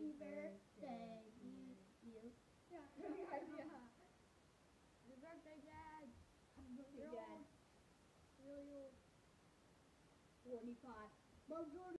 Happy birthday, you. Yeah. Happy birthday, Dad. Happy birthday, You're Dad. old. Really old. 45. Bugs